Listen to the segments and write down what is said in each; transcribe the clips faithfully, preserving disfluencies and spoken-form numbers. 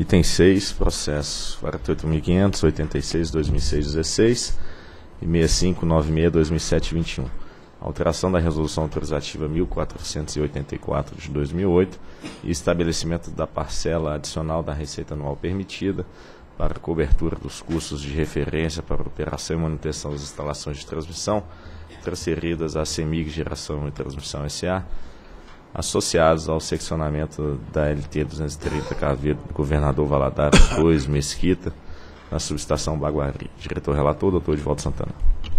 Item seis, processo quarenta e oito mil quinhentos, oitenta e seis, dois mil e seis, dezesseis e sessenta e cinco, noventa e seis, dois mil e sete, vinte e um. Alteração da Resolução Autorizativa mil quatrocentos e oitenta e quatro de dois mil e oito e estabelecimento da parcela adicional da receita anual permitida para cobertura dos custos de referência para operação e manutenção das instalações de transmissão transferidas à CEMIG Geração e Transmissão S A, associados ao seccionamento da L T duzentos e trinta Caveiro do Governador Valadares dois, Mesquita, na subestação Baguari. Diretor-relator, doutor Edivaldo Santana.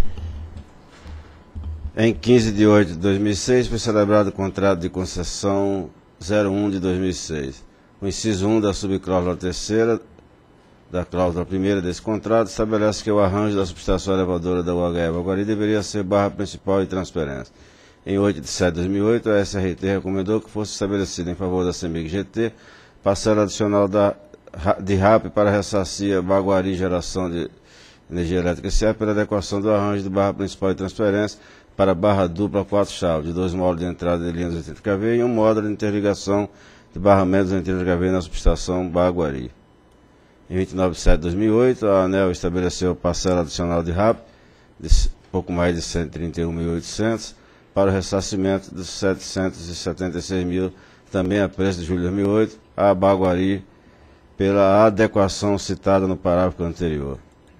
Em quinze de oito de dois mil e seis foi celebrado o contrato de concessão zero um de dois mil e seis. O inciso um da subcláusula terceira da cláusula primeira desse contrato estabelece que o arranjo da subestação elevadora da U H E Baguari deveria ser barra principal de transferência. Em oito de setembro de dois mil e oito, a S R T recomendou que fosse estabelecida em favor da CEMIG G T parcela adicional da, de R A P para ressarcir a Baguari Geração de Energia Elétrica S A pela adequação do arranjo de barra principal de transferência para barra dupla quatro chaves, de dois módulos de entrada de linha duzentos e oitenta kV e um módulo de interligação de barramento duzentos e oitenta kV na subestação Baguari. Em vinte e nove de setembro de dois mil e oito, a ANEEL estabeleceu parcela adicional de R A P de pouco mais de cento e trinta e um mil e oitocentos para o ressarcimento dos setecentos e setenta e seis mil, também a preço de julho de dois mil e oito, a Baguari, pela adequação citada no parágrafo anterior.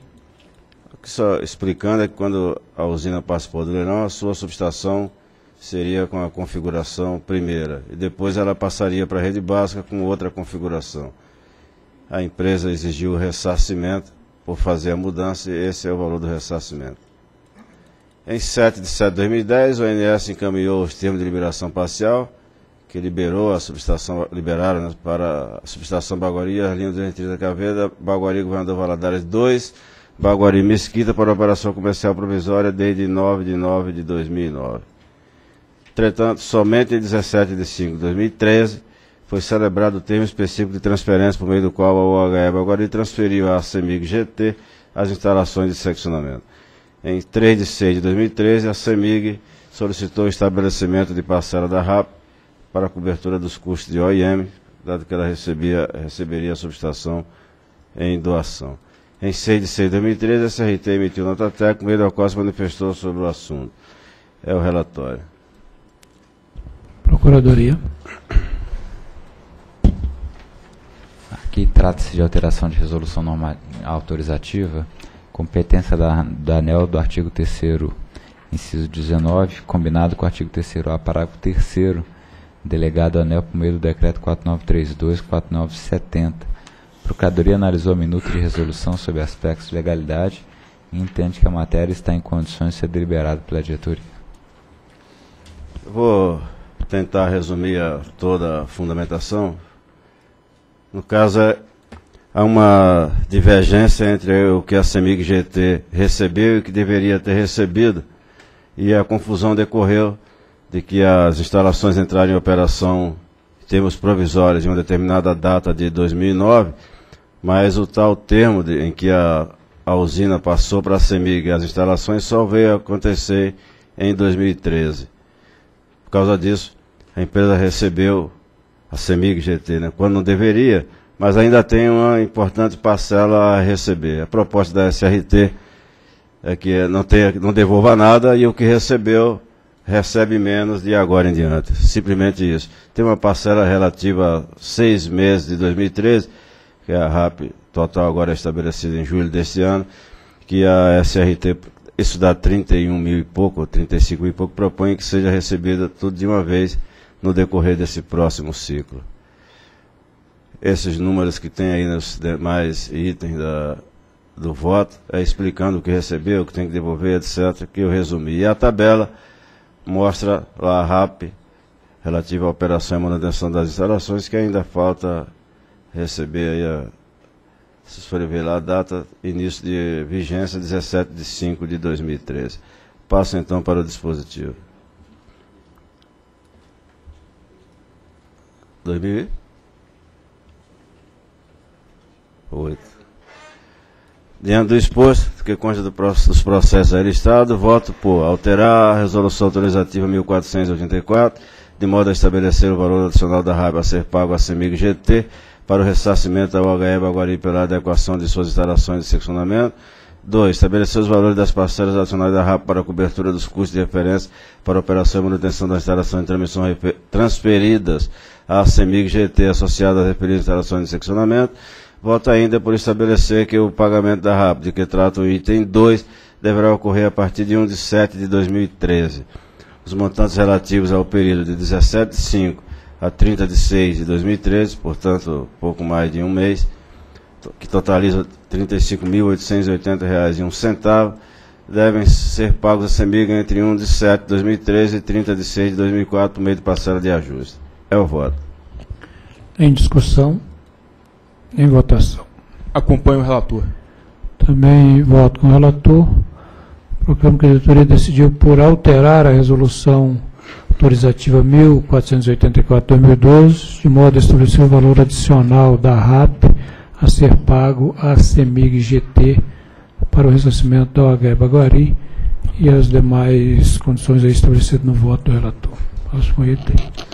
O que só explicando é que quando a usina participou do leilão, a sua subestação seria com a configuração primeira, e depois ela passaria para a rede básica com outra configuração. A empresa exigiu o ressarcimento por fazer a mudança, e esse é o valor do ressarcimento. Em sete de setembro de dois mil e dez, o O N S encaminhou os termos de liberação parcial, que liberou a subestação, liberaram né, para a subestação Baguari, as linhas duzentos e trinta kV da Baguari Governador Valadares dois, Baguari Mesquita para operação comercial provisória desde nove de nove de dois mil e nove. Entretanto, somente em dezessete de cinco de dois mil e treze foi celebrado o termo específico de transferência por meio do qual a U H E Baguari transferiu à CEMIG G T as instalações de seccionamento. Em três de seis de dois mil e treze, a CEMIG solicitou o estabelecimento de parcela da R A P para a cobertura dos custos de O I M, dado que ela recebia, receberia a subestação em doação. Em seis de seis de dois mil e treze, a S R T emitiu nota técnica, por meio da qual se manifestou sobre o assunto. É o relatório. Procuradoria. Aqui trata-se de alteração de resolução norma autorizativa, competência da, da ANEEL do artigo terceiro, inciso dezenove, combinado com o artigo terceiro A, parágrafo terceiro, delegado à ANEEL por meio do decreto quatro nove três dois, quatro nove setenta. A Procuradoria analisou a minuta de resolução sobre aspectos de legalidade e entende que a matéria está em condições de ser deliberada pela diretoria. Vou tentar resumir a, toda a fundamentação. No caso, é, há uma divergência entre o que a CEMIG G T recebeu e o que deveria ter recebido, e a confusão decorreu de que as instalações entraram em operação em termos provisórios de uma determinada data de dois mil e nove, mas o tal termo de, em que a, a usina passou para a CEMIG, as instalações só veio acontecer em dois mil e treze. Por causa disso, a empresa recebeu a CEMIG G T, né, quando não deveria, mas ainda tem uma importante parcela a receber. A proposta da S R T é que não, tenha, não devolva nada e o que recebeu recebe menos de agora em diante. Simplesmente isso. Tem uma parcela relativa a seis meses de dois mil e treze, que é a R A P total agora estabelecida em julho deste ano, que a S R T, isso dá trinta e um mil e pouco, ou trinta e cinco mil e pouco, propõe que seja recebida tudo de uma vez no decorrer desse próximo ciclo. Esses números que tem aí nos demais itens da, do voto, é explicando o que recebeu, o que tem que devolver, etcétera, que eu resumi. E a tabela mostra lá a R A P, relativa à operação e manutenção das instalações, que ainda falta receber aí, a, se vocês forem ver lá, a data, início de vigência, dezessete de cinco de dois mil e treze. Passo então para o dispositivo. dois mil e oito. Diante do exposto, que consta do, dos processos aí listados, voto por alterar a resolução autorizativa mil quatrocentos e oitenta e quatro, de modo a estabelecer o valor adicional da R A B a ser pago à CEMIG G T para o ressarcimento da U H E Baguari pela adequação de suas instalações de seccionamento. dois. Estabelecer os valores das parcelas adicionais da RAP para a cobertura dos custos de referência para a operação e manutenção das instalações de transmissão transferidas à CEMIG G T associada às referidas instalações de seccionamento. Voto ainda por estabelecer que o pagamento da RAP, de que trata o item dois, deverá ocorrer a partir de primeiro de setembro de dois mil e treze. Os montantes relativos ao período de dezessete de cinco a trinta de seis de dois mil e treze, portanto, pouco mais de um mês, que totaliza trinta e cinco mil oitocentos e oitenta reais e um centavo, devem ser pagos à CEMIG entre primeiro de setembro de dois mil e treze e trinta de seis de dois mil e quatro, por meio de parcela de ajuste. É o voto. Em discussão. Em votação. Acompanho o relator. Também voto com o relator. Proclamo que a diretoria decidiu por alterar a resolução autorizativa mil quatrocentos e oitenta e quatro de dois mil e doze, de modo a estabelecer o valor adicional da RAP a ser pago à CEMIG G T para o ressarcimento da U H E Baguari e as demais condições aí estabelecidas no voto do relator. Próximo item.